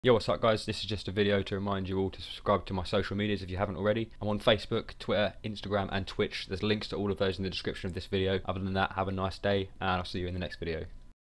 Yo, what's up guys? This is just a video to remind you all to subscribe to my social medias if you haven't already. I'm on Facebook, Twitter, Instagram and Twitch. There's links to all of those in the description of this video. Other than that, have a nice day and I'll see you in the next video.